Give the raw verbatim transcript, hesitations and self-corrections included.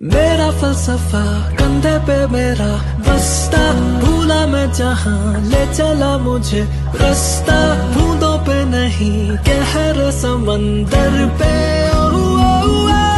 मेरा फलसफा कंधे पे मेरा बस्ता, भूला मैं जहाँ ले चला मुझे रास्ता, बूंदों पे नहीं कहर समंदर पे। ओ, ओ, ओ,